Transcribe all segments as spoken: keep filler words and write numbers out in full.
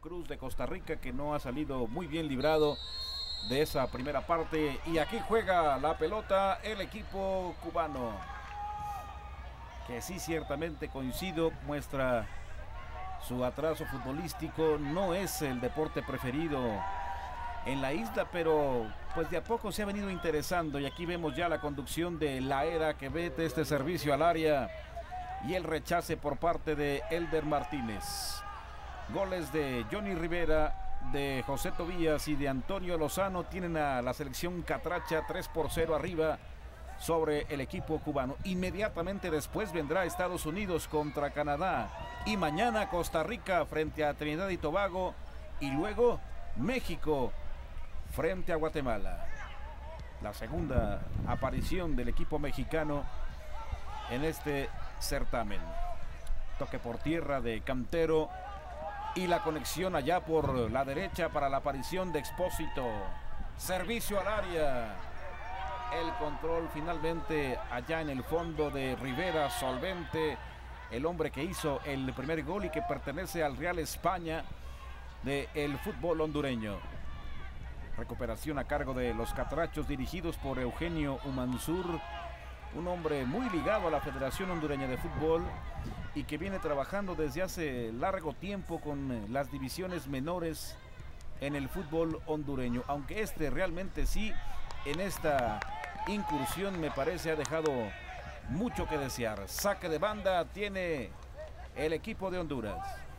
Cruz de Costa Rica, que no ha salido muy bien librado de esa primera parte. Y aquí juega la pelota el equipo cubano, que sí, ciertamente coincido, muestra su atraso futbolístico. No es el deporte preferido en la isla, pero pues de a poco se ha venido interesando. Y aquí vemos ya la conducción de La Era, que vete este servicio al área y el rechace por parte de Elder Martínez. Goles de Johnny Rivera, de José Tobías y de Antonio Lozano tienen a la selección catracha tres por cero arriba sobre el equipo cubano. Inmediatamente después vendrá Estados Unidos contra Canadá, y mañana Costa Rica frente a Trinidad y Tobago, y luego México frente a Guatemala. La segunda aparición del equipo mexicano en este certamen. Toque por tierra de Cantero y la conexión allá por la derecha para la aparición de Expósito. Servicio al área. El control finalmente allá en el fondo de Rivera Solvente, el hombre que hizo el primer gol y que pertenece al Real España del fútbol hondureño. Recuperación a cargo de los catrachos dirigidos por Eugenio Umansur, un hombre muy ligado a la Federación Hondureña de Fútbol y que viene trabajando desde hace largo tiempo con las divisiones menores en el fútbol hondureño, aunque este realmente sí, en esta incursión me parece ha dejado mucho que desear. Saque de banda tiene el equipo de Honduras.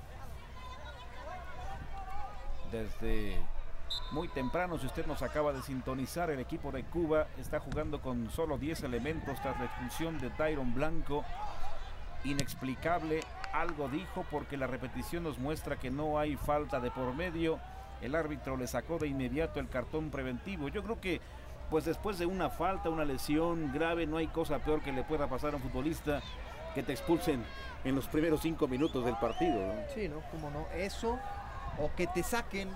Desde muy temprano, si usted nos acaba de sintonizar, el equipo de Cuba está jugando con solo diez elementos tras la expulsión de Tyron Blanco. Inexplicable, algo dijo, porque la repetición nos muestra que no hay falta de por medio. El árbitro le sacó de inmediato el cartón preventivo. Yo creo que pues después de una falta, una lesión grave, no hay cosa peor que le pueda pasar a un futbolista que te expulsen en los primeros cinco minutos del partido, ¿no? Sí, ¿no? ¿Cómo no? Eso, o que te saquen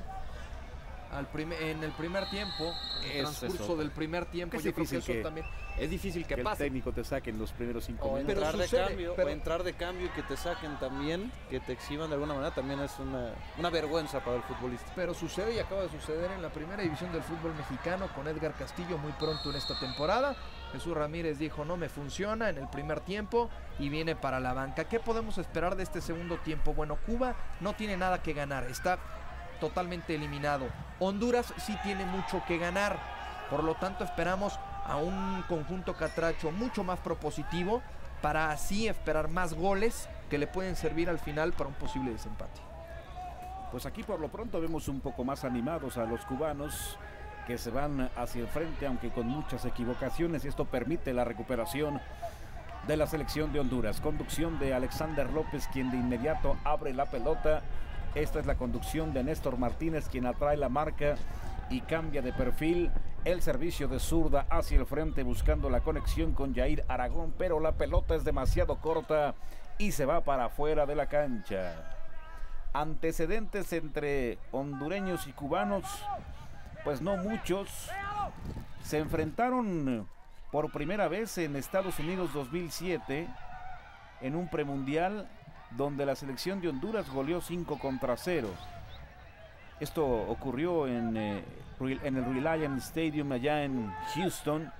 al primer, en el primer tiempo, en el transcurso del primer tiempo. Yo creo que eso también es difícil que, que pase. El técnico te saque en los primeros cinco o minutos. Entrar pero de sucede, cambio, pero... o entrar de cambio y que te saquen también, que te exhiban de alguna manera, también es una, una vergüenza para el futbolista. Pero sucede y acaba de suceder en la primera división del fútbol mexicano con Edgar Castillo muy pronto en esta temporada. Jesús Ramírez dijo no me funciona en el primer tiempo y viene para la banca. ¿Qué podemos esperar de este segundo tiempo? Bueno, Cuba no tiene nada que ganar, está totalmente eliminado. Honduras sí tiene mucho que ganar, por lo tanto esperamos a un conjunto catracho mucho más propositivo para así esperar más goles que le pueden servir al final para un posible desempate. Pues aquí por lo pronto vemos un poco más animados a los cubanos, que se van hacia el frente, aunque con muchas equivocaciones, y esto permite la recuperación de la selección de Honduras. Conducción de Alexander López, quien de inmediato abre la pelota. Esta es la conducción de Néstor Martínez, quien atrae la marca y cambia de perfil. El servicio de zurda hacia el frente buscando la conexión con Jair Aragón, pero la pelota es demasiado corta y se va para afuera de la cancha. Antecedentes entre hondureños y cubanos, pues no muchos. Se enfrentaron por primera vez en Estados Unidos dos mil siete en un premundial donde la selección de Honduras goleó cinco contra cero. Esto ocurrió en, eh, en el Reliant Stadium allá en Houston.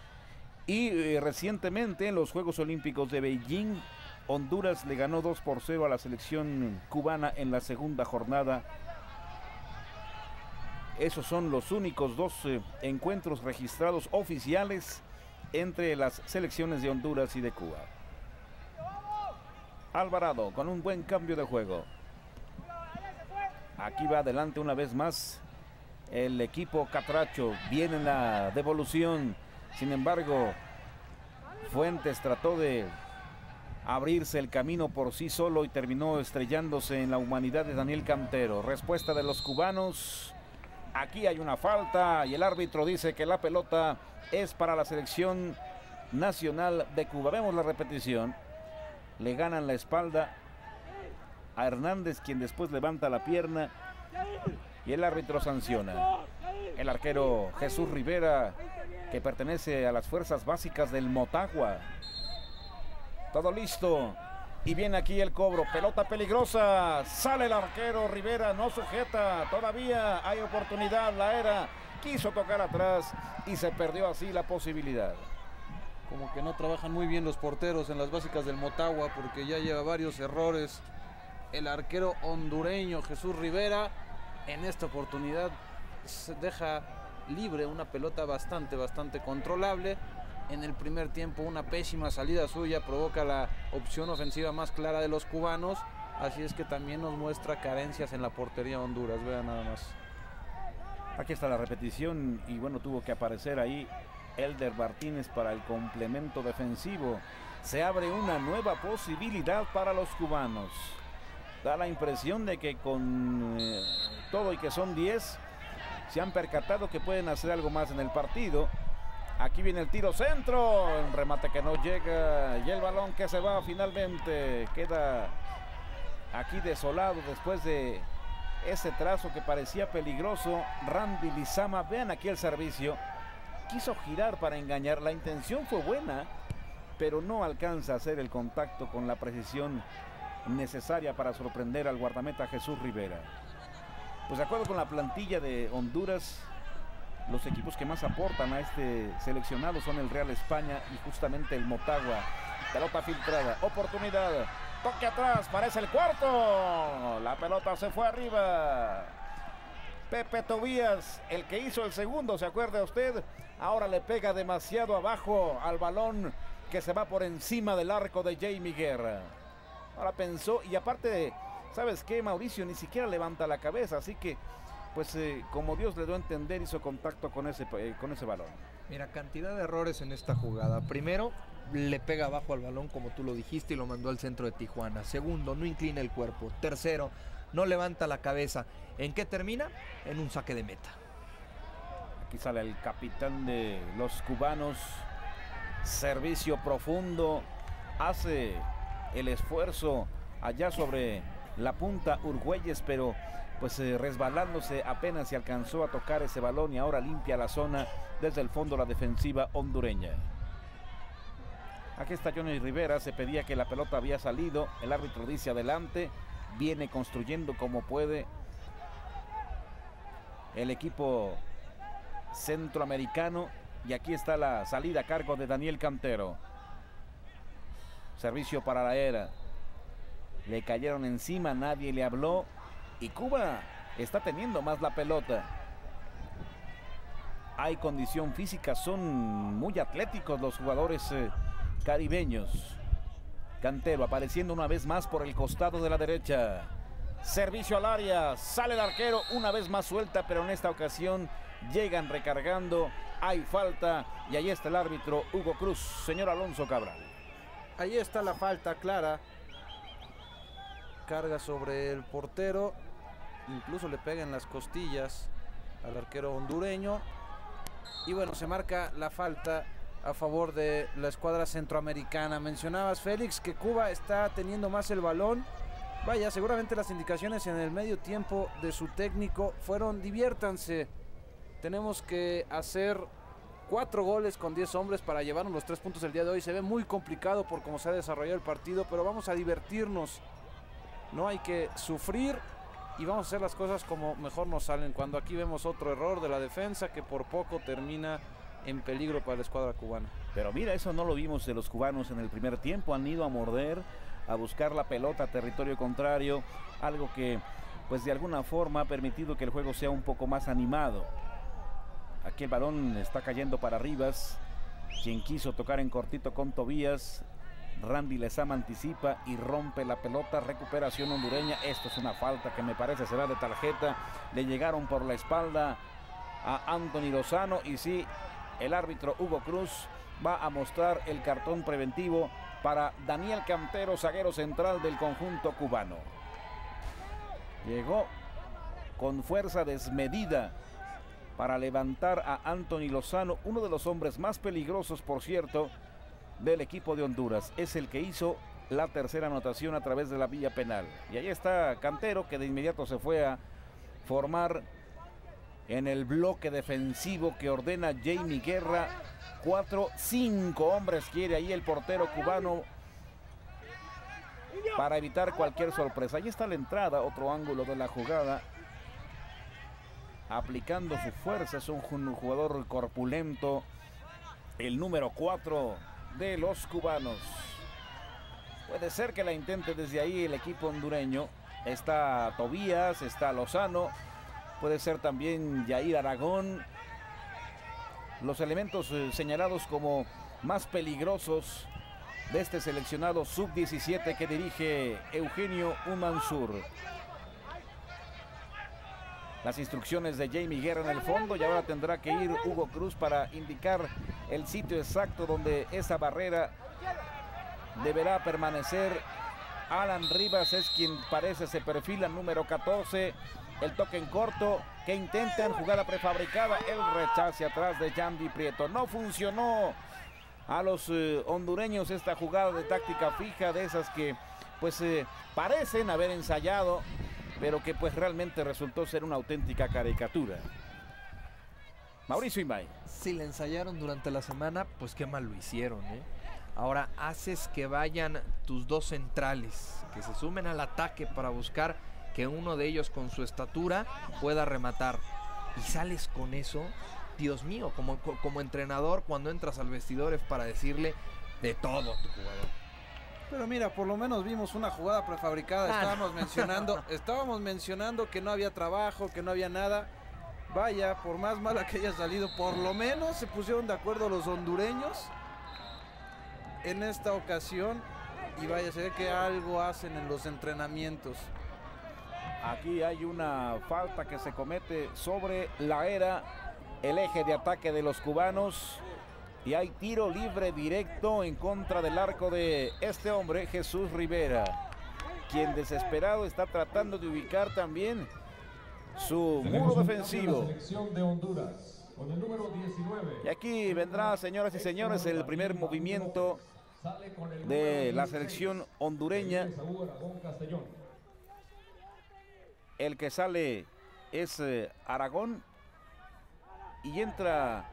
Y eh, recientemente en los Juegos Olímpicos de Beijing, Honduras le ganó dos por cero a la selección cubana en la segunda jornada. Esos son los únicos dos eh, encuentros registrados oficiales entre las selecciones de Honduras y de Cuba. Alvarado con un buen cambio de juego. Aquí va adelante una vez más el equipo catracho. Viene en la devolución. Sin embargo, Fuentes trató de abrirse el camino por sí solo y terminó estrellándose en la humanidad de Daniel Cantero. Respuesta de los cubanos. Aquí hay una falta y el árbitro dice que la pelota es para la selección nacional de Cuba. Vemos la repetición. Le ganan la espalda a Hernández, quien después levanta la pierna y el árbitro sanciona. El arquero Jesús Rivera, que pertenece a las fuerzas básicas del Motagua. Todo listo Y viene aquí el cobro, pelota peligrosa, sale el arquero Rivera, no sujeta, todavía hay oportunidad, la era quiso tocar atrás y se perdió así la posibilidad. Como que no trabajan muy bien los porteros en las básicas del Motagua, porque ya lleva varios errores el arquero hondureño Jesús Rivera. En esta oportunidad se deja libre una pelota bastante, bastante controlable. En el primer tiempo una pésima salida suya provoca la opción ofensiva más clara de los cubanos. Así es que también nos muestra carencias en la portería Honduras, vean nada más. Aquí está la repetición y bueno, tuvo que aparecer ahí Elder Martínez para el complemento defensivo. Se abre una nueva posibilidad para los cubanos. Da la impresión de que con eh, todo y que son diez, se han percatado que pueden hacer algo más en el partido. Aquí viene el tiro centro, el remate que no llega y el balón que se va finalmente. Queda aquí desolado después de ese trazo que parecía peligroso. Randy Lizama, vean aquí el servicio. Quiso girar para engañar, la intención fue buena, pero no alcanza a hacer el contacto con la precisión necesaria para sorprender al guardameta Jesús Rivera. Pues de acuerdo con la plantilla de Honduras, los equipos que más aportan a este seleccionado son el Real España y justamente el Motagua. Pelota filtrada, oportunidad, toque atrás, parece el cuarto. La pelota se fue arriba. Pepe Tobías, el que hizo el segundo, ¿se acuerda usted? Ahora le pega demasiado abajo al balón que se va por encima del arco de Jamie Guerra. Ahora pensó, y aparte, ¿sabes qué, Mauricio? Ni siquiera levanta la cabeza, así que pues eh, como Dios le dio a entender, hizo contacto con ese, eh, con ese balón. Mira, cantidad de errores en esta jugada. Primero, le pega abajo al balón, como tú lo dijiste, y lo mandó al centro de Tijuana. Segundo, no inclina el cuerpo. Tercero, no levanta la cabeza. ¿En qué termina? En un saque de meta. Aquí sale el capitán de los cubanos. Servicio profundo. Hace el esfuerzo allá sobre la punta Urgüelles, pero pues eh, resbalándose apenas se alcanzó a tocar ese balón y ahora limpia la zona desde el fondo la defensiva hondureña. Aquí está Johnny Rivera, se pedía que la pelota había salido, el árbitro dice adelante, viene construyendo como puede el equipo centroamericano y aquí está la salida a cargo de Daniel Cantero. Servicio para la era, le cayeron encima, nadie le habló. Y Cuba está teniendo más la pelota. Hay condición física, son muy atléticos los jugadores eh, caribeños. Cantero apareciendo una vez más por el costado de la derecha. Servicio al área, sale el arquero una vez más suelta, pero en esta ocasión llegan recargando. Hay falta y ahí está el árbitro Hugo Cruz. Señor Alonso Cabral. Ahí está la falta clara. Carga sobre el portero. Incluso le pega en las costillas al arquero hondureño. Y bueno, se marca la falta a favor de la escuadra centroamericana. Mencionabas, Félix, que Cuba está teniendo más el balón. Vaya, seguramente las indicaciones en el medio tiempo de su técnico fueron: diviértanse. Tenemos que hacer cuatro goles con diez hombres para llevarnos los tres puntos el día de hoy. Se ve muy complicado por cómo se ha desarrollado el partido, pero vamos a divertirnos. No hay que sufrir y vamos a hacer las cosas como mejor nos salen. Cuando aquí vemos otro error de la defensa que por poco termina en peligro para la escuadra cubana. Pero mira, eso no lo vimos de los cubanos en el primer tiempo. Han ido a morder, a buscar la pelota a territorio contrario, algo que pues de alguna forma ha permitido que el juego sea un poco más animado. Aquí el balón está cayendo para Rivas, quien quiso tocar en cortito con Tobías. Randy Lezama anticipa y rompe la pelota. Recuperación hondureña. Esto es una falta que me parece será de tarjeta. Le llegaron por la espalda a Anthony Lozano y sí, el árbitro Hugo Cruz va a mostrar el cartón preventivo para Daniel Cantero, zaguero central del conjunto cubano. Llegó con fuerza desmedida para levantar a Anthony Lozano, uno de los hombres más peligrosos, por cierto, del equipo de Honduras. Es el que hizo la tercera anotación a través de la vía penal. Y ahí está Cantero, que de inmediato se fue a formar en el bloque defensivo que ordena Jamie Guerra. Cuatro, cinco hombres quiere ahí el portero cubano para evitar cualquier sorpresa. Ahí está la entrada, otro ángulo de la jugada. Aplicando su fuerza, es un jugador corpulento, el número cuatro de los cubanos. Puede ser que la intente desde ahí el equipo hondureño. Está Tobías, está Lozano, puede ser también Yair Aragón. Los elementos eh, señalados como más peligrosos de este seleccionado sub diecisiete que dirige Eugenio Umansur. Las instrucciones de Jamie Guerra en el fondo, y ahora tendrá que ir Hugo Cruz para indicar el sitio exacto donde esa barrera deberá permanecer. Alan Rivas es quien parece se perfila, número catorce. El toque en corto que intentan, jugada prefabricada, el rechace atrás de Yandy Prieto. No funcionó a los eh, hondureños esta jugada de táctica fija, de esas que pues eh, parecen haber ensayado, pero que pues realmente resultó ser una auténtica caricatura. Mauricio Imay. Si la ensayaron durante la semana, pues qué mal lo hicieron, ¿eh? Ahora haces que vayan tus dos centrales, que se sumen al ataque para buscar que uno de ellos con su estatura pueda rematar. Y sales con eso, Dios mío, como, como entrenador cuando entras al vestidor es para decirle de todo a tu jugador. Pero mira, por lo menos vimos una jugada prefabricada. Ah, estábamos no. mencionando, estábamos mencionando que no había trabajo, que no había nada. Vaya, por más mala que haya salido, por lo menos se pusieron de acuerdo los hondureños en esta ocasión. Y vaya, se ve que algo hacen en los entrenamientos. Aquí hay una falta que se comete sobre la era, el eje de ataque de los cubanos. Y hay tiro libre directo en contra del arco de este hombre, Jesús Rivera, quien desesperado está tratando de ubicar también su muro defensivo. De Honduras, con el número diecinueve. Y aquí vendrá, señoras y señores, el primer movimiento de la selección hondureña. El que sale es eh, Aragón y entra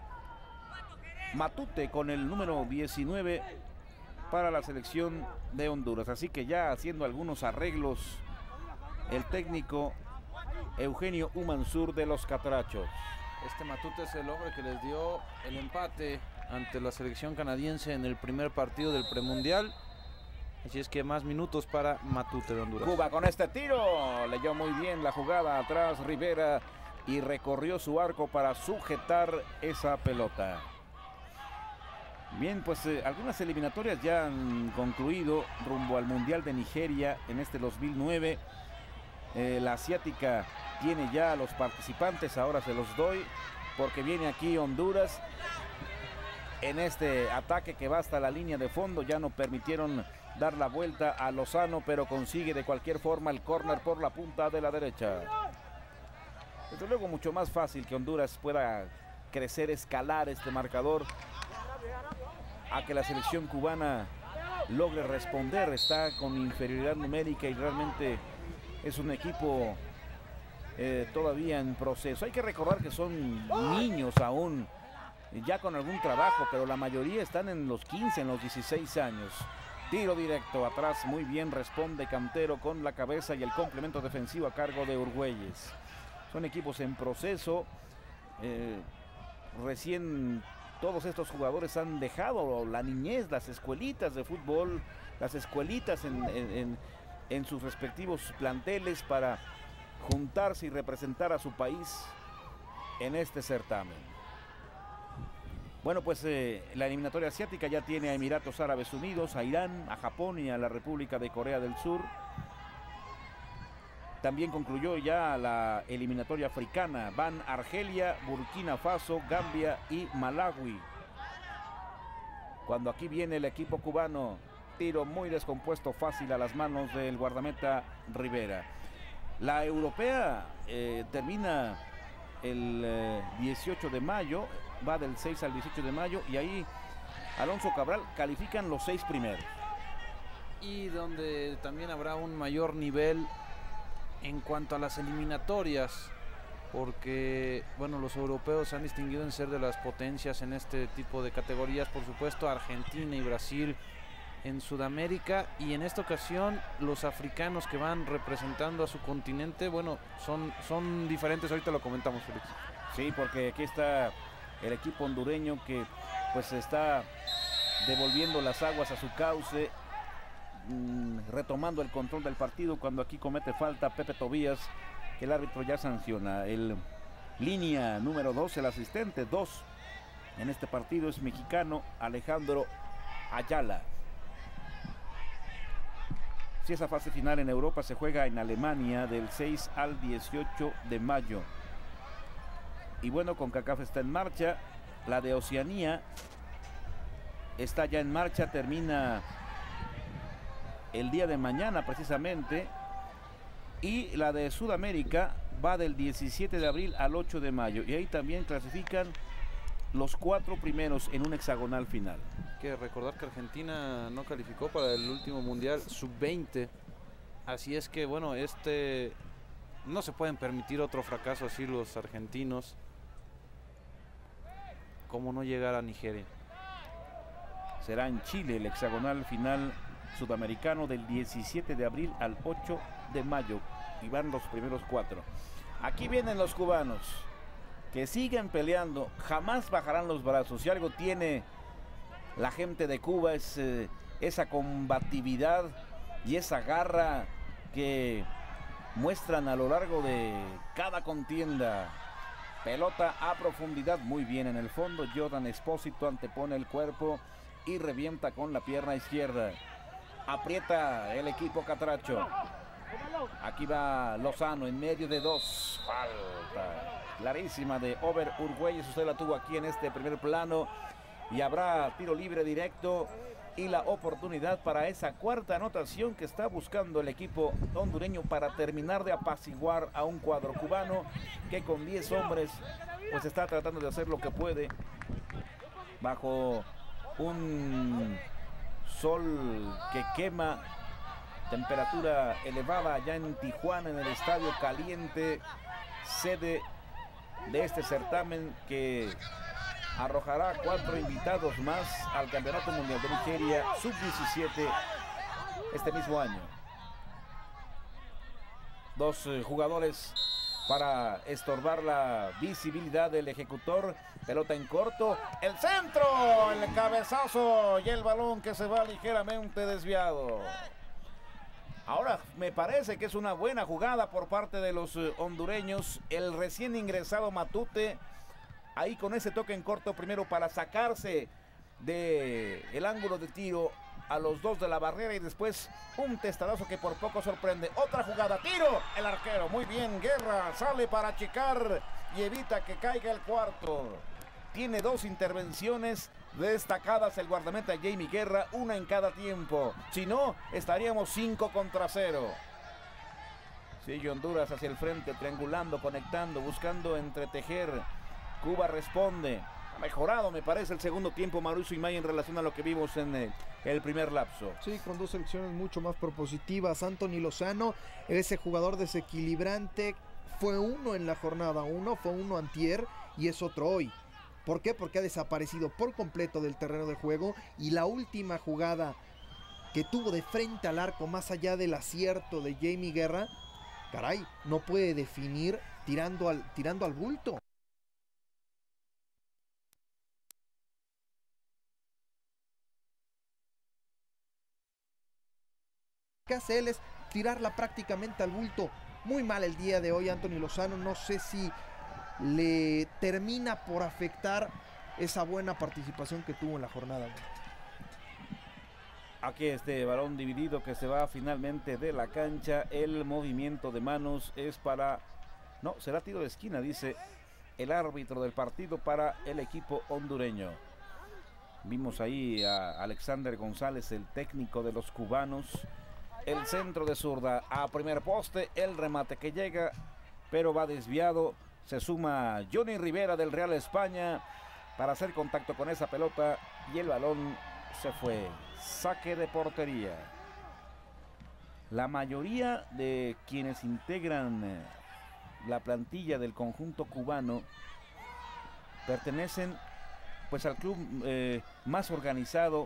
Matute con el número diecinueve para la selección de Honduras. Así que ya haciendo algunos arreglos el técnico Eugenio Umansur de los Catrachos. Este Matute es el hombre que les dio el empate ante la selección canadiense en el primer partido del premundial. Así es que más minutos para Matute de Honduras. Cuba con este tiro, leyó muy bien la jugada atrás Rivera y recorrió su arco para sujetar esa pelota. Bien, pues eh, algunas eliminatorias ya han concluido rumbo al Mundial de Nigeria en este dos mil nueve. Eh, la asiática tiene ya a los participantes, ahora se los doy, porque viene aquí Honduras. En este ataque que va hasta la línea de fondo, ya no permitieron dar la vuelta a Lozano, pero consigue de cualquier forma el córner por la punta de la derecha. Desde luego mucho más fácil que Honduras pueda crecer, escalar este marcador, a que la selección cubana logre responder. Está con inferioridad numérica y realmente es un equipo eh, todavía en proceso. Hay que recordar que son niños aún, ya con algún trabajo, pero la mayoría están en los quince, en los dieciséis años. Tiro directo atrás, muy bien responde Cantero con la cabeza y el complemento defensivo a cargo de Urgüelles. Son equipos en proceso. Eh, recién todos estos jugadores han dejado la niñez, las escuelitas de fútbol, las escuelitas en, en, en, en sus respectivos planteles para juntarse y representar a su país en este certamen. Bueno, pues eh, la eliminatoria asiática ya tiene a Emiratos Árabes Unidos, a Irán, a Japón y a la República de Corea del Sur. También concluyó ya la eliminatoria africana. Van Argelia, Burkina Faso, Gambia y Malawi. Cuando aquí viene el equipo cubano, tiro muy descompuesto, fácil a las manos del guardameta Rivera. La europea eh, termina el eh, dieciocho de mayo, va del seis al dieciocho de mayo, y ahí Alonso Cabral califican los seis primeros. Y donde también habrá un mayor nivel en cuanto a las eliminatorias, porque bueno, los europeos se han distinguido en ser de las potencias en este tipo de categorías. Por supuesto, Argentina y Brasil en Sudamérica, y en esta ocasión los africanos que van representando a su continente, bueno, son, son diferentes. Ahorita lo comentamos, Félix. Sí, porque aquí está el equipo hondureño que pues está devolviendo las aguas a su cauce, mmm, retomando el control del partido, cuando aquí comete falta Pepe Tobías, que el árbitro ya sanciona. El línea número dos, el asistente dos en este partido es mexicano, Alejandro Ayala. Si esa fase final en Europa se juega en Alemania del seis al dieciocho de mayo. Y bueno, CONCACAF está en marcha. La de Oceanía está ya en marcha, termina el día de mañana precisamente. Y la de Sudamérica va del diecisiete de abril al ocho de mayo. Y ahí también clasifican los cuatro primeros en un hexagonal final. Hay que recordar que Argentina no calificó para el último mundial sub veinte. Así es que bueno, este no se pueden permitir otro fracaso así los argentinos. ¿Cómo no llegar a Nigeria? Será en Chile el hexagonal final sudamericano del diecisiete de abril al ocho de mayo. Y van los primeros cuatro. Aquí vienen los cubanos, que siguen peleando, jamás bajarán los brazos. Si algo tiene la gente de Cuba es eh, esa combatividad y esa garra que muestran a lo largo de cada contienda. Pelota a profundidad, muy bien en el fondo. Jordan Espósito antepone el cuerpo y revienta con la pierna izquierda. Aprieta el equipo catracho. Aquí va Lozano en medio de dos. Falta clarísima de Over Urgüelles. Usted la tuvo aquí en este primer plano. Y habrá tiro libre directo y la oportunidad para esa cuarta anotación que está buscando el equipo hondureño para terminar de apaciguar a un cuadro cubano que con diez hombres pues está tratando de hacer lo que puede bajo un sol que quema, temperatura elevada allá en Tijuana, en el Estadio Caliente, sede de este certamen que arrojará cuatro invitados más al Campeonato Mundial de Nigeria sub diecisiete este mismo año. Dos eh, jugadores para estorbar la visibilidad del ejecutor. Pelota en corto, el centro, el cabezazo y el balón que se va ligeramente desviado. Ahora me parece que es una buena jugada por parte de los eh, hondureños. El recién ingresado Matute, ahí con ese toque en corto primero para sacarse de el ángulo de tiro a los dos de la barrera y después un testadazo que por poco sorprende. Otra jugada, tiro, el arquero, muy bien, Guerra sale para achicar y evita que caiga el cuarto. Tiene dos intervenciones destacadas el guardameta Jamie Guerra, una en cada tiempo. Si no, estaríamos cinco contra cero. Sigue Honduras hacia el frente, triangulando, conectando, buscando entretejer. Cuba responde. Ha mejorado, me parece, el segundo tiempo Mauricio Imay en relación a lo que vimos en el, el primer lapso. Sí, con dos selecciones mucho más propositivas. Anthony Lozano, ese jugador desequilibrante, fue uno en la jornada uno, fue uno antier y es otro hoy. ¿Por qué? Porque ha desaparecido por completo del terreno de juego y la última jugada que tuvo de frente al arco, más allá del acierto de Jamie Guerra, caray, no puede definir tirando al, tirando al bulto. Lo que hace él es tirarla prácticamente al bulto. Muy mal el día de hoy Anthony Lozano, no sé si le termina por afectar esa buena participación que tuvo en la jornada. Aquí este balón dividido que se va finalmente de la cancha. El movimiento de manos es para... No, será tiro de esquina, dice el árbitro del partido para el equipo hondureño. Vimos ahí a Alexander González, el técnico de los cubanos. El centro de zurda a primer poste, el remate que llega, pero va desviado. Se suma Johnny Rivera del Real España para hacer contacto con esa pelota y el balón se fue. Saque de portería. La mayoría de quienes integran eh, la plantilla del conjunto cubano pertenecen pues al club eh, más organizado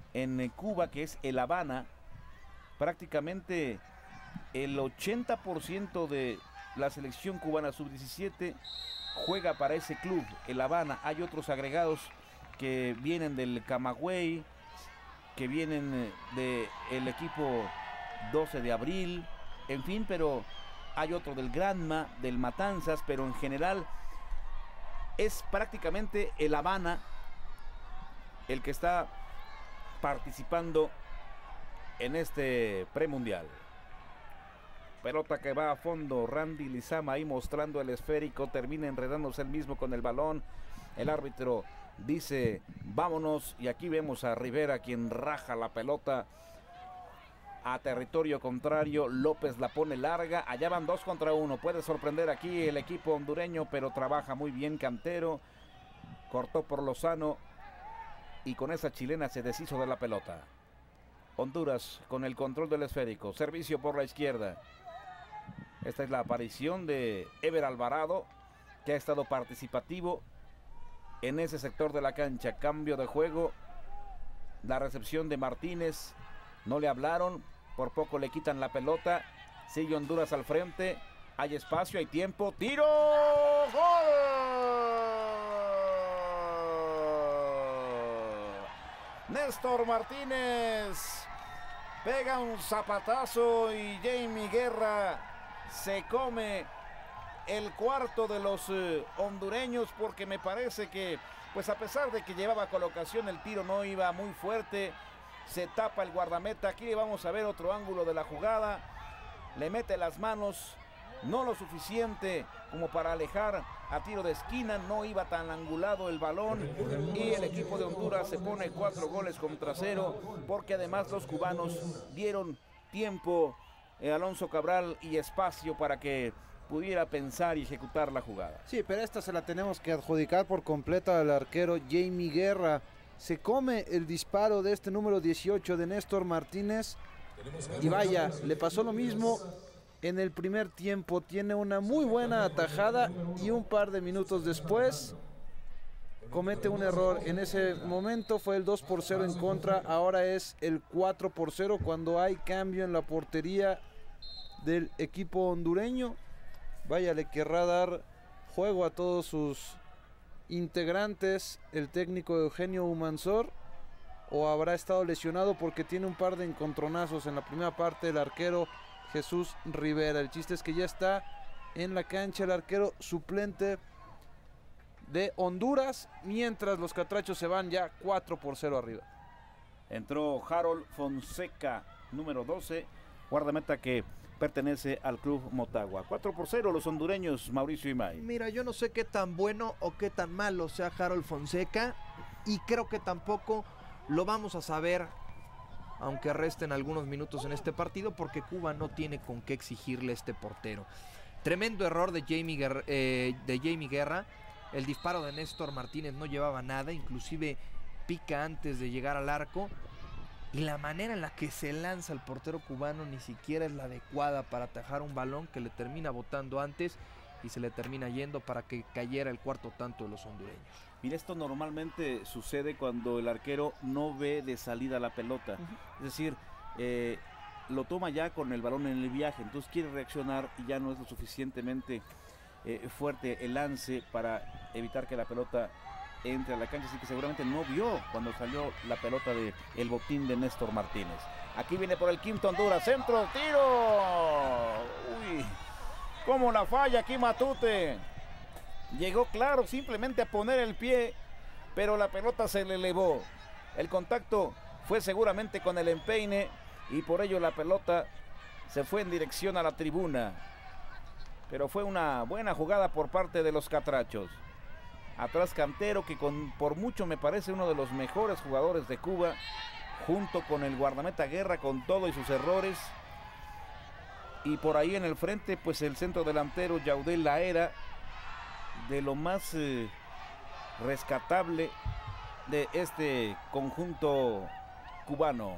en Cuba, que es el Habana. Prácticamente el ochenta por ciento de la selección cubana sub diecisiete juega para ese club, el Habana. Hay otros agregados que vienen del Camagüey, que vienen del equipo doce de abril, en fin, pero hay otro del Granma, del Matanzas, pero en general es prácticamente el Habana el que está participando en este premundial. Pelota que va a fondo, Randy Lizama ahí mostrando el esférico, termina enredándose él mismo con el balón. El árbitro dice vámonos, y aquí vemos a Rivera quien raja la pelota a territorio contrario. López la pone larga, allá van dos contra uno, puede sorprender aquí el equipo hondureño, pero trabaja muy bien Cantero, cortó por Lozano y con esa chilena se deshizo de la pelota. Honduras con el control del esférico, servicio por la izquierda. Esta es la aparición de Ever Alvarado, que ha estado participativo en ese sector de la cancha. Cambio de juego, la recepción de Martínez, no le hablaron, por poco le quitan la pelota, sigue Honduras al frente, hay espacio, hay tiempo, tiro, ¡gol! Néstor Martínez pega un zapatazo y Jamie Guerra se come el cuarto de los eh, hondureños, porque me parece que, pues a pesar de que llevaba colocación, el tiro no iba muy fuerte, se tapa el guardameta. Aquí vamos a ver otro ángulo de la jugada, le mete las manos, no lo suficiente como para alejar a tiro de esquina, no iba tan angulado el balón, y el equipo de Honduras se pone cuatro goles contra cero, porque además los cubanos dieron tiempo, eh, Alonso Cabral, y espacio para que pudiera pensar y ejecutar la jugada. Sí, pero esta se la tenemos que adjudicar por completo al arquero Jamie Guerra. Se come el disparo de este número dieciocho de Néstor Martínez, y vaya, le pasó lo mismo en el primer tiempo. Tiene una muy buena atajada y un par de minutos después comete un error. En ese momento fue el dos por cero en contra, ahora es el cuatro por cero cuando hay cambio en la portería del equipo hondureño. Vaya, le querrá dar juego a todos sus integrantes el técnico Eugenio Humansor, o habrá estado lesionado, porque tiene un par de encontronazos en la primera parte el arquero Jesús Rivera. El chiste es que ya está en la cancha el arquero suplente de Honduras, mientras los catrachos se van ya cuatro por cero arriba. Entró Harold Fonseca, número doce, guardameta que pertenece al club Motagua. cuatro por cero los hondureños, Mauricio Imay. Mira, yo no sé qué tan bueno o qué tan malo sea Harold Fonseca, y creo que tampoco lo vamos a saber, aunque resten algunos minutos en este partido, porque Cuba no tiene con qué exigirle a este portero. Tremendo error de Jamie Guerra, eh, de Jamie Guerra. El disparo de Néstor Martínez no llevaba nada, inclusive pica antes de llegar al arco, y la manera en la que se lanza el portero cubano ni siquiera es la adecuada para atajar un balón que le termina botando antes y se le termina yendo para que cayera el cuarto tanto de los hondureños. Mira, esto normalmente sucede cuando el arquero no ve de salida la pelota. Uh-huh. Es decir, eh, lo toma ya con el balón en el viaje, entonces quiere reaccionar y ya no es lo suficientemente eh, fuerte el lance para evitar que la pelota entre a la cancha, así que seguramente no vio cuando salió la pelota de el botín de Néstor Martínez. Aquí viene por el quinto Honduras, centro, tiro. Uy, cómo la falla aquí Matute. Llegó claro simplemente a poner el pie, pero la pelota se le elevó. El contacto fue seguramente con el empeine y por ello la pelota se fue en dirección a la tribuna. Pero fue una buena jugada por parte de los catrachos. Atrás Cantero, que con, por mucho me parece uno de los mejores jugadores de Cuba, junto con el guardameta Guerra, con todo y sus errores. Y por ahí en el frente, pues el centro delantero Yaudel Laera, de lo más eh, rescatable de este conjunto cubano.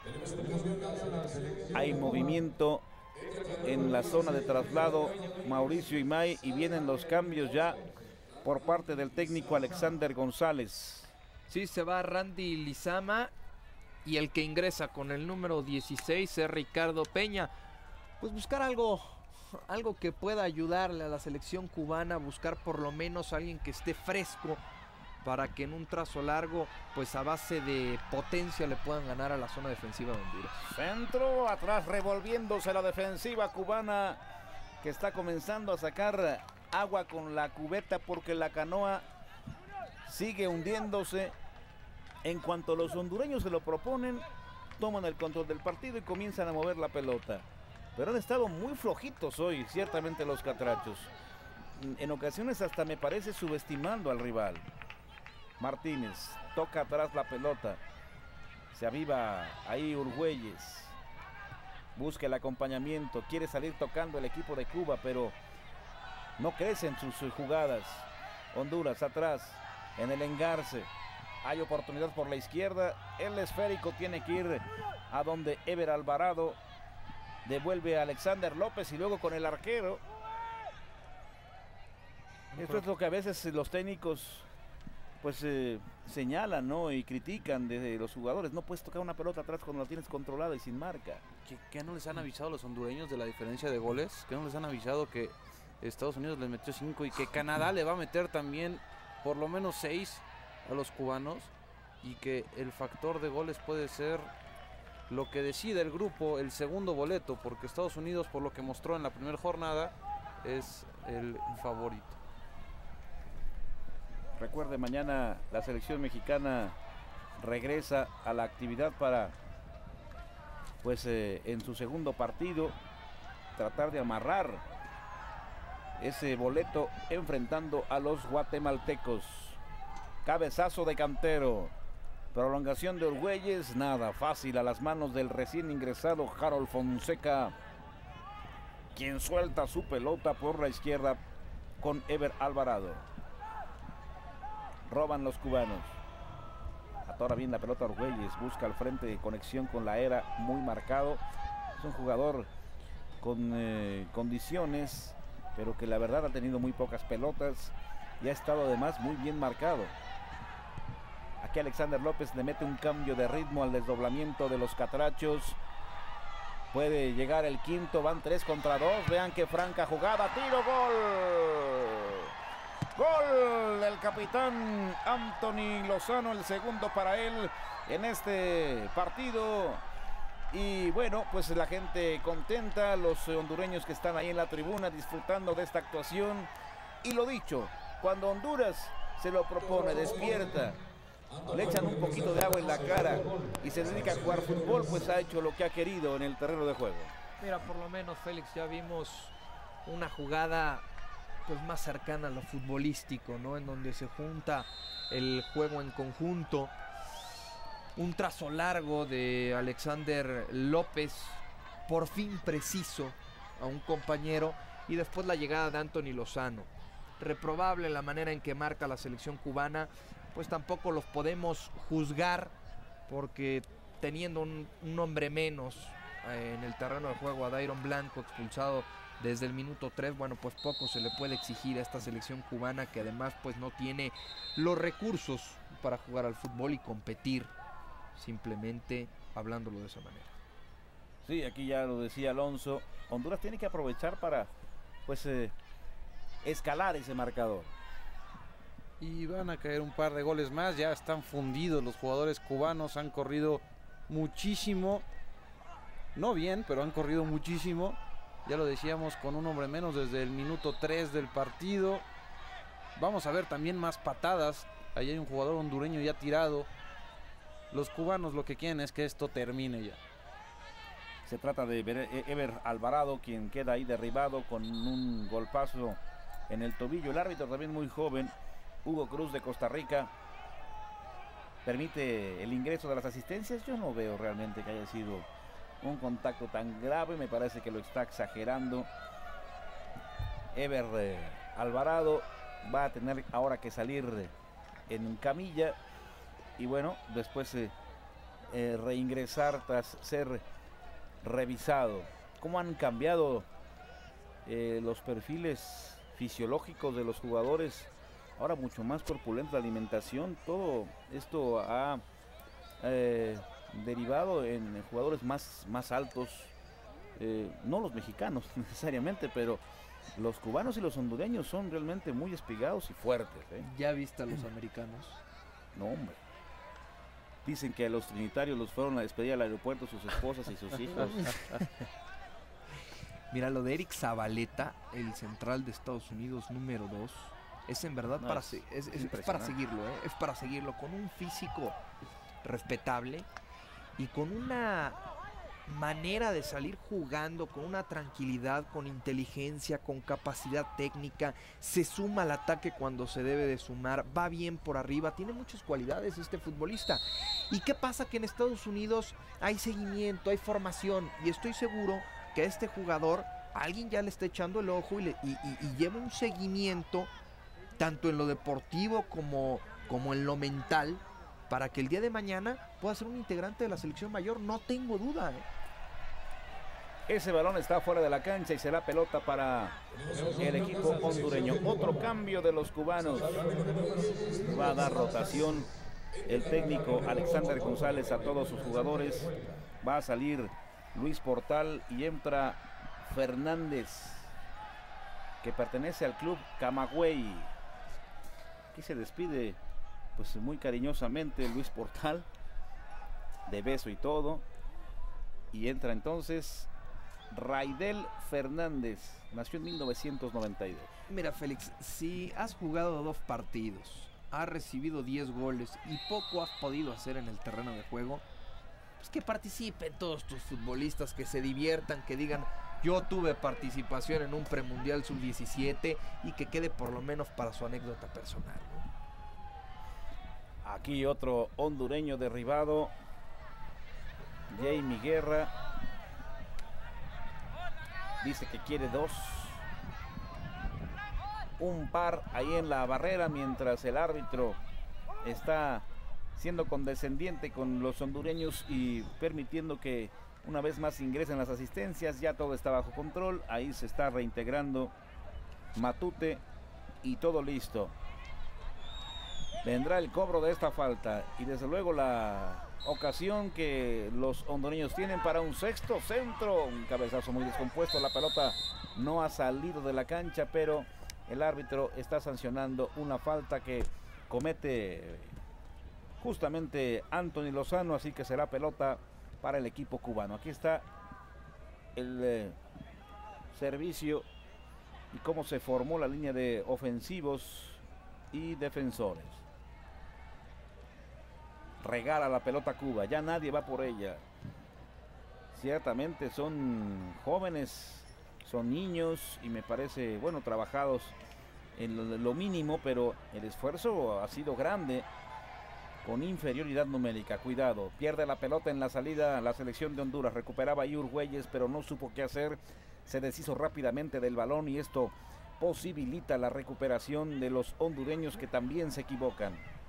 Hay movimiento en la zona de traslado, Mauricio Imay, y vienen los cambios ya por parte del técnico Alexander González. Sí, se va Randy Lizama y el que ingresa con el número dieciséis es Ricardo Peña. Pues buscar algo, algo que pueda ayudarle a la selección cubana, buscar por lo menos a alguien que esté fresco para que en un trazo largo, pues a base de potencia le puedan ganar a la zona defensiva de Honduras. Centro, atrás revolviéndose la defensiva cubana, que está comenzando a sacar agua con la cubeta porque la canoa sigue hundiéndose. En cuanto los hondureños se lo proponen, toman el control del partido y comienzan a mover la pelota. Pero han estado muy flojitos hoy, ciertamente, los catrachos. En ocasiones hasta me parece subestimando al rival. Martínez toca atrás la pelota. Se aviva ahí Urgüelles. Busca el acompañamiento. Quiere salir tocando el equipo de Cuba, pero no crecen sus jugadas. Honduras atrás, en el engarce. Hay oportunidad por la izquierda. El esférico tiene que ir a donde Ever Alvarado devuelve a Alexander López y luego con el arquero. Esto es lo que a veces los técnicos pues eh, señalan, ¿no? Y critican desde los jugadores. No puedes tocar una pelota atrás cuando la tienes controlada y sin marca. ¿Qué, qué no les han avisado los hondureños de la diferencia de goles? ¿Qué no les han avisado que Estados Unidos les metió cinco y que Canadá le va a meter también por lo menos seis a los cubanos? Y que el factor de goles puede ser lo que decide el grupo, el segundo boleto, porque Estados Unidos, por lo que mostró en la primera jornada, es el favorito. Recuerde, mañana la selección mexicana regresa a la actividad para, pues eh, en su segundo partido, tratar de amarrar ese boleto enfrentando a los guatemaltecos. Cabezazo de Cantero, prolongación de Urgüelles, nada fácil a las manos del recién ingresado Harold Fonseca, quien suelta su pelota por la izquierda con Ever Alvarado. Roban los cubanos. Atora bien la pelota Urgüelles, busca al frente de conexión con la era, muy marcado. Es un jugador con eh, condiciones, pero que la verdad ha tenido muy pocas pelotas y ha estado además muy bien marcado. Aquí Alexander López le mete un cambio de ritmo al desdoblamiento de los catrachos. Puede llegar el quinto, van tres contra dos. Vean qué franca jugada, tiro, gol. Gol del capitán Anthony Lozano, el segundo para él en este partido. Y bueno, pues la gente contenta, los hondureños que están ahí en la tribuna disfrutando de esta actuación. Y lo dicho, cuando Honduras se lo propone, despierta, le echan un poquito de agua en la cara y se dedica a jugar fútbol, pues ha hecho lo que ha querido en el terreno de juego. Mira, por lo menos, Félix, ya vimos una jugada pues más cercana a lo futbolístico, ¿no? En donde se junta el juego en conjunto. Un trazo largo de Alexander López, por fin preciso a un compañero, y después la llegada de Anthony Lozano. Reprobable la manera en que marca la selección cubana, pues tampoco los podemos juzgar, porque teniendo un, un hombre menos eh, en el terreno de juego, a Dairon Blanco expulsado desde el minuto tres, bueno, pues poco se le puede exigir a esta selección cubana, que además pues no tiene los recursos para jugar al fútbol y competir, simplemente hablándolo de esa manera. Sí, aquí ya lo decía Alonso, Honduras tiene que aprovechar para pues eh, escalar ese marcador. Y van a caer un par de goles más, ya están fundidos los jugadores cubanos, han corrido muchísimo, no bien, pero han corrido muchísimo. Ya lo decíamos, con un hombre menos desde el minuto tres del partido. Vamos a ver también más patadas. Ahí hay un jugador hondureño ya tirado. Los cubanos lo que quieren es que esto termine ya. Se trata de Ever Alvarado, quien queda ahí derribado con un golpazo en el tobillo. El árbitro también muy joven, Hugo Cruz de Costa Rica, permite el ingreso de las asistencias. Yo no veo realmente que haya sido un contacto tan grave, me parece que lo está exagerando. Ever eh, Alvarado va a tener ahora que salir en camilla y bueno, después eh, eh, reingresar tras ser revisado. ¿Cómo han cambiado eh, los perfiles fisiológicos de los jugadores? Ahora mucho más corpulenta la alimentación, todo esto ha eh, derivado en jugadores más, más altos, eh, no los mexicanos necesariamente, pero los cubanos y los hondureños son realmente muy espigados y fuertes, ¿eh? ¿Ya viste a los americanos? No, hombre. Dicen que a los trinitarios los fueron a despedir al aeropuerto sus esposas y sus hijos. Mira, lo de Eric Zabaleta, el central de Estados Unidos número dos, es en verdad No, para, es se- es, es- es impresionante. para seguirlo, ¿eh? Es para seguirlo, con un físico respetable y con una manera de salir jugando, con una tranquilidad, con inteligencia, con capacidad técnica, se suma al ataque cuando se debe de sumar, va bien por arriba, tiene muchas cualidades este futbolista. ¿Y qué pasa? Que en Estados Unidos hay seguimiento, hay formación, y estoy seguro que a este jugador alguien ya le está echando el ojo y, le- y- y- y lleva un seguimiento tanto en lo deportivo como, como en lo mental, para que el día de mañana pueda ser un integrante de la selección mayor, no tengo duda, ¿eh? Ese balón está fuera de la cancha y será pelota para el equipo hondureño. Otro cambio de los cubanos. Va a dar rotación el técnico Alexander González a todos sus jugadores. Va a salir Luis Portal y entra Fernández, que pertenece al club Camagüey. Aquí se despide pues muy cariñosamente Luis Portal, de beso y todo. Y entra entonces Raidel Fernández, nació en mil novecientos noventa y dos. Mira, Félix, si has jugado dos partidos, has recibido diez goles y poco has podido hacer en el terreno de juego, pues que participen todos tus futbolistas, que se diviertan, que digan yo tuve participación en un premundial sub diecisiete, y que quede por lo menos para su anécdota personal, ¿no? Aquí otro hondureño derribado, Jamie Guerra. Dice que quiere dos. Un par ahí en la barrera, mientras el árbitro está siendo condescendiente con los hondureños y permitiendo que una vez más ingresen las asistencias. Ya todo está bajo control. Ahí se está reintegrando Matute y todo listo. Vendrá el cobro de esta falta y desde luego la ocasión que los hondureños tienen para un sexto centro. Un cabezazo muy descompuesto. La pelota no ha salido de la cancha, pero el árbitro está sancionando una falta que comete justamente Anthony Lozano, así que será pelota para el equipo cubano. Aquí está el eh, servicio y cómo se formó la línea de ofensivos y defensores. Regala la pelota a Cuba, ya nadie va por ella. Ciertamente son jóvenes, son niños y me parece, bueno, trabajados en lo, lo mínimo, pero el esfuerzo ha sido grande con inferioridad numérica. Cuidado, pierde la pelota en la salida la selección de Honduras. Recuperaba Iur Güelles, pero no supo qué hacer. Se deshizo rápidamente del balón y esto posibilita la recuperación de los hondureños, que también se equivocan.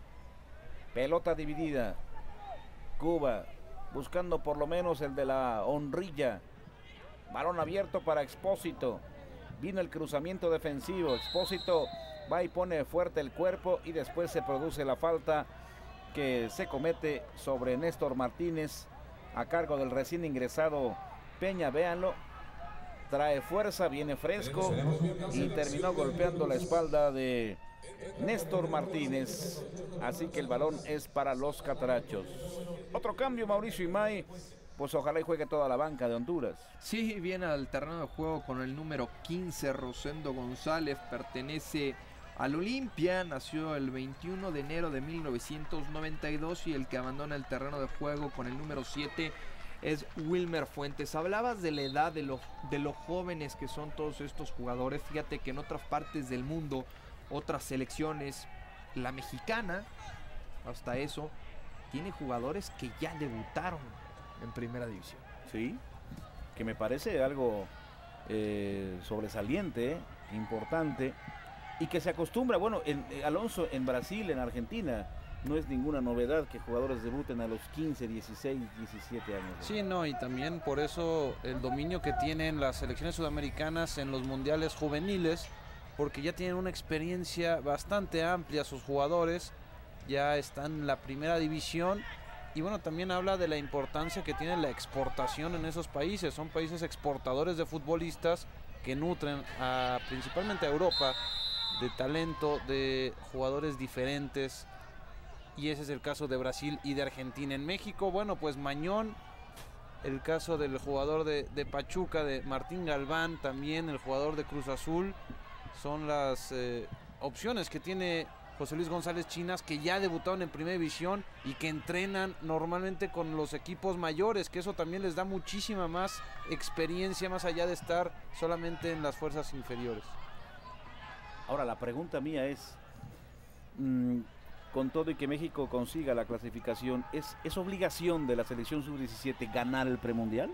Pelota dividida. Cuba buscando por lo menos el de la honrilla. Balón abierto para Expósito. Vino el cruzamiento defensivo. Expósito va y pone fuerte el cuerpo y después se produce la falta que se comete sobre Néstor Martínez a cargo del recién ingresado Peña. Véanlo. Trae fuerza, viene fresco y terminó golpeando la espalda de Néstor Martínez. Así que el balón es para los catarachos. Otro cambio, Mauricio Imay. Pues ojalá y juegue toda la banca de Honduras. Sí, viene al terreno de juego con el número quince, Rosendo González, pertenece al Olimpia, nació el veintiuno de enero de mil novecientos noventa y dos, y el que abandona el terreno de juego con el número siete es Wilmer Fuentes. Hablabas de la edad, de lo, de lo jóvenes que son todos estos jugadores. Fíjate que en otras partes del mundo, otras selecciones, la mexicana, hasta eso, tiene jugadores que ya debutaron en primera división. Sí, que me parece algo eh, sobresaliente, eh, importante, y que se acostumbra. Bueno, en, eh, Alonso, en Brasil, en Argentina, no es ninguna novedad que jugadores debuten a los quince, dieciséis, diecisiete años. Sí, no, y también por eso el dominio que tienen las selecciones sudamericanas en los mundiales juveniles, porque ya tienen una experiencia bastante amplia sus jugadores, ya están en la primera división Y bueno, también habla de la importancia que tiene la exportación en esos países. Son países exportadores de futbolistas que nutren a, principalmente a Europa, de talento, de jugadores diferentes. Y ese es el caso de Brasil y de Argentina. En México, bueno, pues Mañón, el caso del jugador de, de Pachuca, de Martín Galván, también el jugador de Cruz Azul, son las eh, opciones que tiene José Luis González Chinas, que ya debutaron en Primera División y que entrenan normalmente con los equipos mayores, que eso también les da muchísima más experiencia, más allá de estar solamente en las fuerzas inferiores. Ahora, la pregunta mía es, mmm, con todo y que México consiga la clasificación, ¿es, ¿es obligación de la selección sub diecisiete ganar el premundial?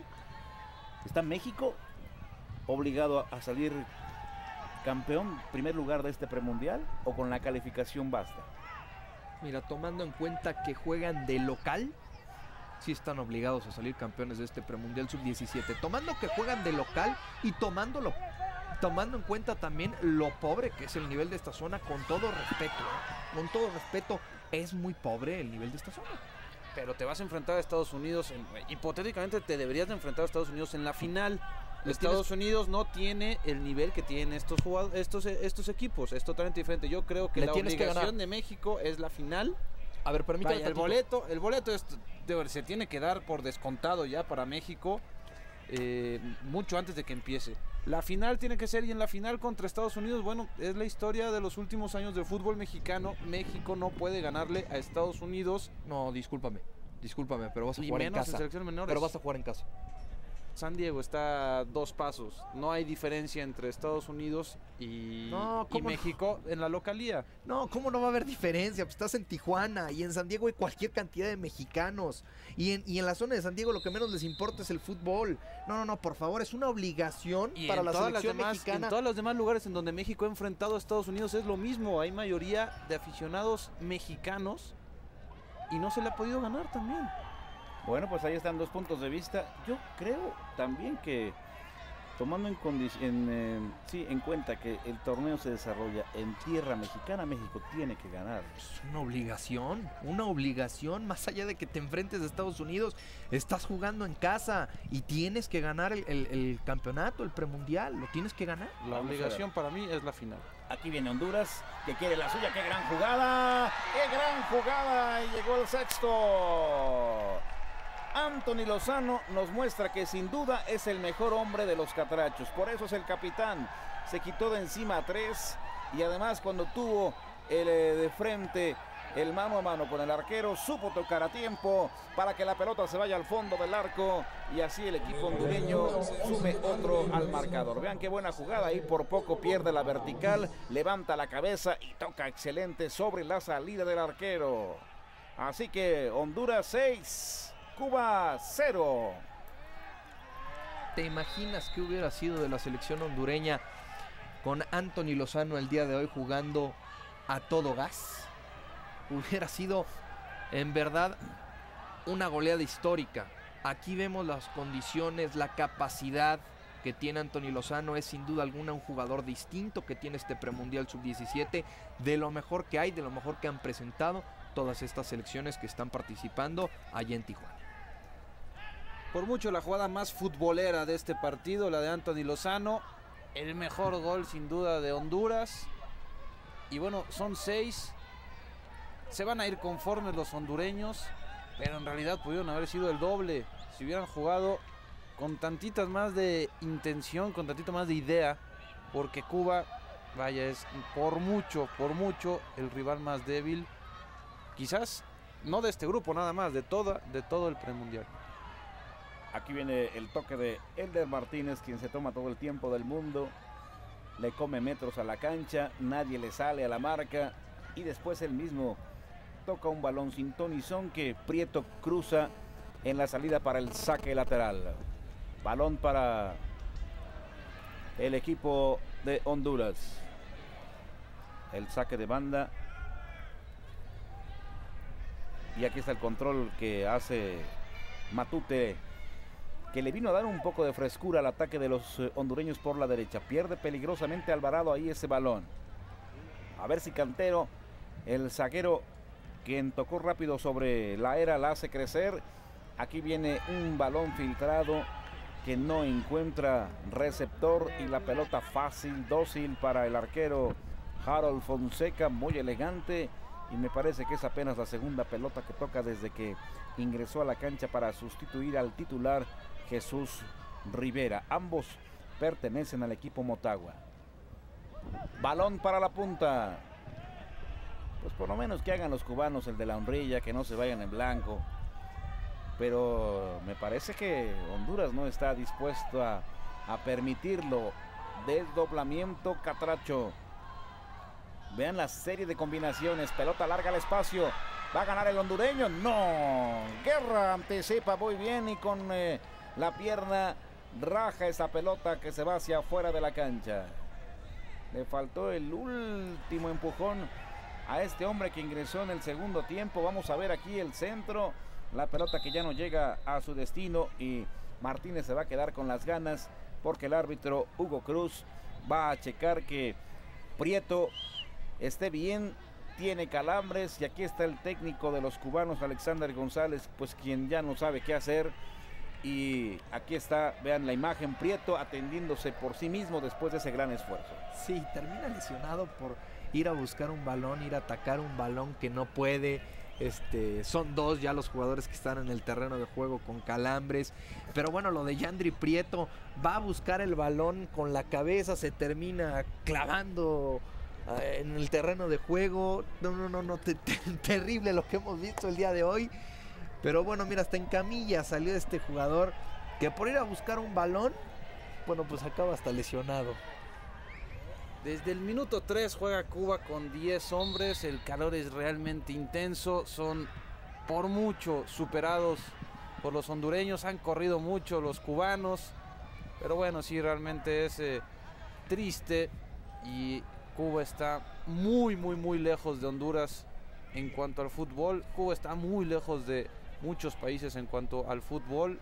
¿Está México obligado a, a salir campeón, primer lugar de este premundial, o con la calificación basta? Mira, tomando en cuenta que juegan de local, sí están obligados a salir campeones de este premundial sub diecisiete. Tomando que juegan de local y tomándolo, tomando en cuenta también lo pobre que es el nivel de esta zona, con todo respeto, ¿eh? Con todo respeto, es muy pobre el nivel de esta zona. Pero te vas a enfrentar a Estados Unidos, en, hipotéticamente te deberías de enfrentar a Estados Unidos en la final. Estados Unidos no tiene el nivel que tienen estos jugadores, estos, estos equipos, es totalmente diferente. Yo creo que Le la tienes que obligación ganar. de México es la final. A ver, permítame Vaya, el tantito. boleto, el boleto es, de, se tiene que dar por descontado ya para México, eh, mucho antes de que empiece. La final tiene que ser, y en la final contra Estados Unidos, bueno, es la historia de los últimos años del fútbol mexicano. México no puede ganarle a Estados Unidos. No, discúlpame, discúlpame, pero vas a Y jugar en menos en casa. selecciones menores. Pero vas a jugar en casa. San Diego está a dos pasos. No hay diferencia entre Estados Unidos y, No, y ¿cómo no? México en la localía. No, ¿cómo no va a haber diferencia? Pues estás en Tijuana y en San Diego hay cualquier cantidad de mexicanos. Y en, y en la zona de San Diego lo que menos les importa es el fútbol. No, no, no, por favor, es una obligación Y para en la todas las selección demás, mexicana. en todos los demás lugares en donde México ha enfrentado a Estados Unidos es lo mismo. Hay mayoría de aficionados mexicanos y no se le ha podido ganar también. Bueno, pues ahí están dos puntos de vista. Yo creo también que, tomando en, en, eh, sí, en cuenta que el torneo se desarrolla en tierra mexicana, México tiene que ganar. Es una obligación, una obligación, más allá de que te enfrentes a Estados Unidos, estás jugando en casa y tienes que ganar el, el, el campeonato, el premundial, lo tienes que ganar. La Vamos a obligación para mí es la final. Aquí viene Honduras, que quiere la suya. ¡Qué gran jugada! ¡Qué gran jugada! Y llegó el sexto. Anthony Lozano nos muestra que sin duda es el mejor hombre de los catrachos. Por eso es el capitán. Se quitó de encima a tres. Y además, cuando tuvo el eh, de frente, el mano a mano con el arquero, supo tocar a tiempo para que la pelota se vaya al fondo del arco. Y así el equipo hondureño sube otro al marcador. Vean qué buena jugada. Ahí por poco pierde la vertical. Levanta la cabeza y toca excelente sobre la salida del arquero. Así que Honduras seis. Cuba cero. ¿Te imaginas qué hubiera sido de la selección hondureña con Anthony Lozano el día de hoy jugando a todo gas? Hubiera sido en verdad una goleada histórica. Aquí vemos las condiciones, la capacidad que tiene Anthony Lozano. Es sin duda alguna un jugador distinto que tiene este premundial sub diecisiete, de lo mejor que hay, de lo mejor que han presentado todas estas selecciones que están participando allá en Tijuana. Por mucho la jugada más futbolera de este partido, la de Anthony Lozano. El mejor gol sin duda de Honduras. Y bueno, son seis. Se van a ir conformes los hondureños, pero en realidad pudieron haber sido el doble si hubieran jugado con tantitas más de intención, con tantito más de idea, porque Cuba, vaya, es por mucho, por mucho el rival más débil. Quizás no de este grupo nada más, de toda, de todo el premundial. Aquí viene el toque de Elder Martínez, quien se toma todo el tiempo del mundo. Le come metros a la cancha, nadie le sale a la marca. Y después él mismo toca un balón sin ton ni son que Prieto cruza en la salida para el saque lateral. Balón para el equipo de Honduras. El saque de banda. Y aquí está el control que hace Matute, que le vino a dar un poco de frescura al ataque de los hondureños por la derecha. Pierde peligrosamente Alvarado ahí ese balón. A ver si Cantero, el zaguero quien tocó rápido sobre la era, la hace crecer. Aquí viene un balón filtrado que no encuentra receptor y la pelota fácil, dócil para el arquero Harold Fonseca, muy elegante, y me parece que es apenas la segunda pelota que toca desde que ingresó a la cancha para sustituir al titular Jesús Rivera. Ambos pertenecen al equipo Motagua. Balón para la punta. Pues por lo menos que hagan los cubanos el de la honrilla, que no se vayan en blanco. Pero me parece que Honduras no está dispuesto a, a permitirlo. Desdoblamiento Catracho. Vean la serie de combinaciones. Pelota larga al espacio. ¿Va a ganar el hondureño? No. Guerra anticipa muy bien y con eh, la pierna raja esa pelota que se va hacia afuera de la cancha. Le faltó el último empujón a este hombre que ingresó en el segundo tiempo. Vamos a ver aquí el centro. La pelota que ya no llega a su destino y Martínez se va a quedar con las ganas porque el árbitro Hugo Cruz va a checar que Prieto esté bien, tiene calambres, y aquí está el técnico de los cubanos, Alexander González, pues quien ya no sabe qué hacer. Y aquí está, vean la imagen, Prieto atendiéndose por sí mismo después de ese gran esfuerzo. Sí, termina lesionado por ir a buscar un balón, ir a atacar un balón que no puede. Este, son dos ya los jugadores que están en el terreno de juego con calambres. Pero bueno, lo de Yandri Prieto, va a buscar el balón con la cabeza, se termina clavando uh, en el terreno de juego. No, no, no, no, te, te, terrible lo que hemos visto el día de hoy. Pero bueno, mira, hasta en camilla salió este jugador que por ir a buscar un balón, bueno, pues acaba hasta lesionado. Desde el minuto tres juega Cuba con diez hombres, el calor es realmente intenso, son por mucho superados por los hondureños, han corrido mucho los cubanos, pero bueno, sí, realmente es eh, triste, y Cuba está muy, muy, muy lejos de Honduras en cuanto al fútbol. Cuba está muy lejos de muchos países en cuanto al fútbol,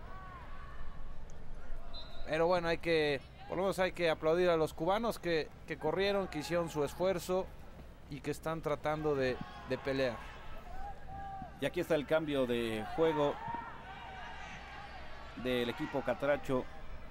pero bueno, hay que... Por lo menos hay que aplaudir a los cubanos que, que corrieron, que hicieron su esfuerzo y que están tratando de, de pelear. Y aquí está el cambio de juego del equipo Catracho.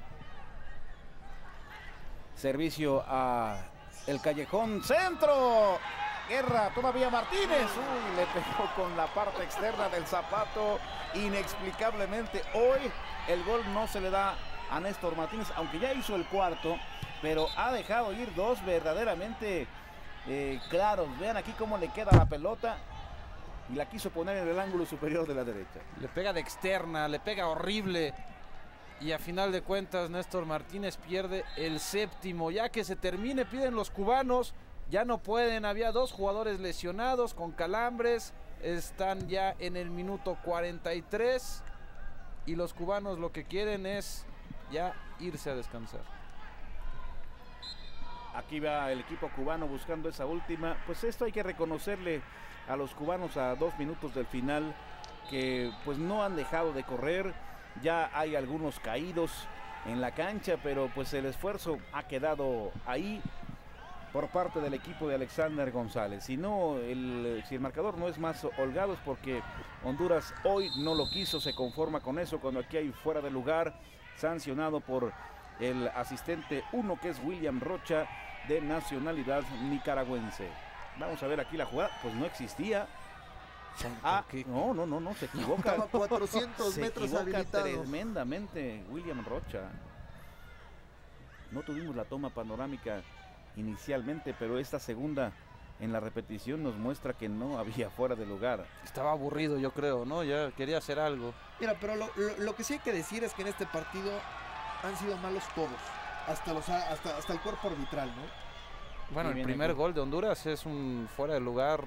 Servicio a el callejón. ¡Centro! Guerra, todavía Martínez. Uy, le pegó con la parte externa del zapato. Inexplicablemente hoy el gol no se le da a Néstor Martínez, aunque ya hizo el cuarto, pero ha dejado ir dos verdaderamente eh, claros. Vean aquí cómo le queda la pelota y la quiso poner en el ángulo superior de la derecha. Le pega de externa, le pega horrible, y a final de cuentas Néstor Martínez pierde el séptimo. Ya que se termine, piden los cubanos, ya no pueden, había dos jugadores lesionados con calambres, están ya en el minuto cuarenta y tres y los cubanos lo que quieren es ya irse a descansar. Aquí va el equipo cubano buscando esa última. Pues esto hay que reconocerle a los cubanos a dos minutos del final, que pues no han dejado de correr. Ya hay algunos caídos en la cancha, pero pues el esfuerzo ha quedado ahí por parte del equipo de Alexander González. Si no, el, si el marcador no es más holgado es porque Honduras hoy no lo quiso, se conforma con eso, cuando aquí hay fuera de lugar, sancionado por el asistente uno, que es William Rocha, de nacionalidad nicaragüense. Vamos a ver aquí la jugada, pues no existía. Ah, no, no, no, no, se equivoca. Estaba cuatrocientos se metros equivoca habilitado. tremendamente William Rocha. No tuvimos la toma panorámica inicialmente, pero esta segunda en la repetición nos muestra que no había fuera de lugar. Estaba aburrido, yo creo, ¿no? Ya quería hacer algo. Mira, pero lo, lo, lo que sí hay que decir es que en este partido han sido malos todos, hasta los hasta, hasta el cuerpo arbitral, ¿no? Bueno, el primer gol de Honduras es un fuera de lugar.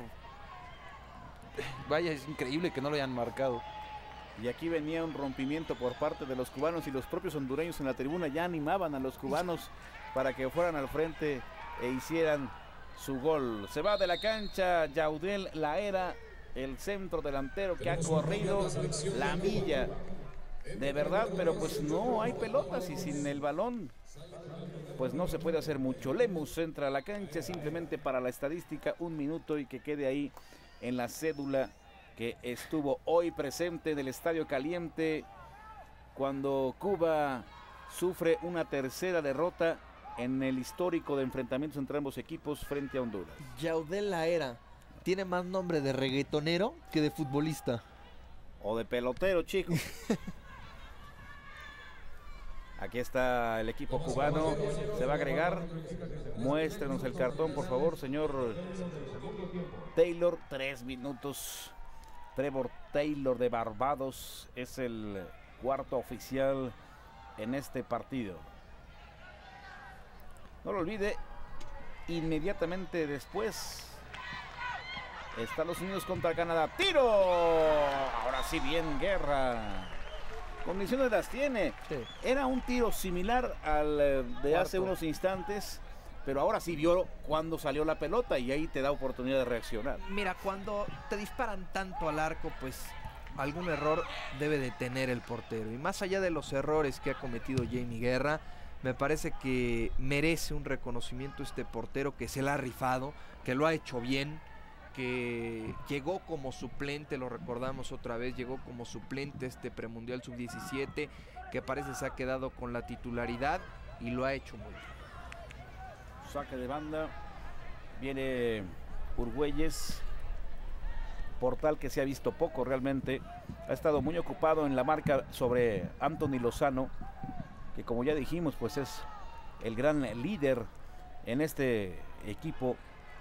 Vaya, es increíble que no lo hayan marcado. Y aquí venía un rompimiento por parte de los cubanos, y los propios hondureños en la tribuna ya animaban a los cubanos para que fueran al frente e hicieran su gol. Se va de la cancha Yaudel Laera, el centro delantero que ha corrido la milla de verdad, pero pues no hay pelotas, y sin el balón pues no se puede hacer mucho. Lemus entra a la cancha simplemente para la estadística, un minuto y que quede ahí en la cédula que estuvo hoy presente en el Estadio Caliente cuando Cuba sufre una tercera derrota en el histórico de enfrentamientos entre ambos equipos frente a Honduras. Yaudel Laera tiene más nombre de reggaetonero que de futbolista. O de pelotero, chico. Aquí está el equipo cubano. Se va a agregar. Muéstrenos el cartón, por favor, señor Taylor. Tres minutos. Trevor Taylor de Barbados es el cuarto oficial en este partido. No lo olvide, inmediatamente después Estados Unidos contra Canadá. ¡Tiro! Ahora sí, bien, Guerra. Condiciones las tiene. Sí. Era un tiro similar al eh, de hace Cuarto. unos instantes, pero ahora sí vio cuando salió la pelota y ahí te da oportunidad de reaccionar. Mira, cuando te disparan tanto al arco, pues algún error debe de tener el portero. Y más allá de los errores que ha cometido Jamie Guerra, me parece que merece un reconocimiento este portero, que se la ha rifado, que lo ha hecho bien, que llegó como suplente, lo recordamos otra vez, llegó como suplente este premundial sub diecisiete, que parece se ha quedado con la titularidad y lo ha hecho muy bien. Saque de banda, viene Urgüelles, Portal que se ha visto poco realmente, ha estado muy ocupado en la marca sobre Anthony Lozano, que como ya dijimos pues es el gran líder en este equipo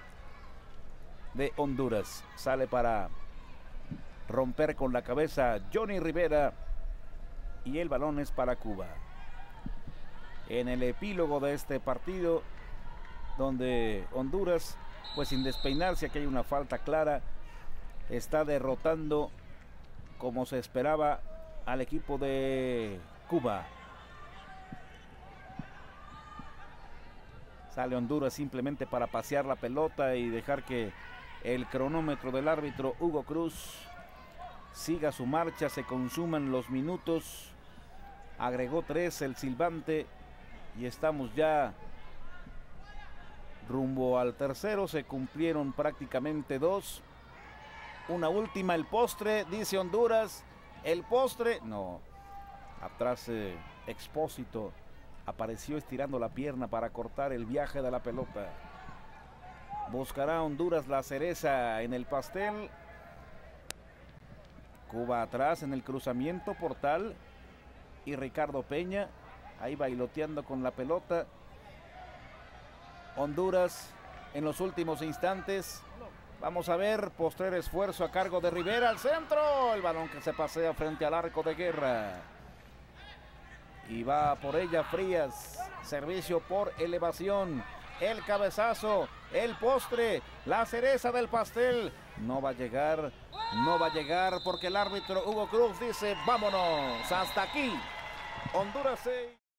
de Honduras. Sale para romper con la cabeza Johnny Rivera y el balón es para Cuba. En el epílogo de este partido, donde Honduras, pues sin despeinarse, aquí hay una falta clara, está derrotando como se esperaba al equipo de Cuba. Sale Honduras simplemente para pasear la pelota y dejar que el cronómetro del árbitro Hugo Cruz siga su marcha, se consuman los minutos. Agregó tres el silbante y estamos ya rumbo al tercero. Se cumplieron prácticamente dos. Una última, el postre, dice Honduras. El postre, no. Atrás eh, Expósito apareció estirando la pierna para cortar el viaje de la pelota. Buscará Honduras la cereza en el pastel. Cuba atrás en el cruzamiento, Portal y Ricardo Peña ahí bailoteando con la pelota. Honduras en los últimos instantes. Vamos a ver, postrer esfuerzo a cargo de Rivera al centro. El balón que se pasea frente al arco de Guerra. Y va por ella Frías. Servicio por elevación. El cabezazo, el postre, la cereza del pastel. No va a llegar, no va a llegar porque el árbitro Hugo Cruz dice vámonos, hasta aquí. Honduras seis.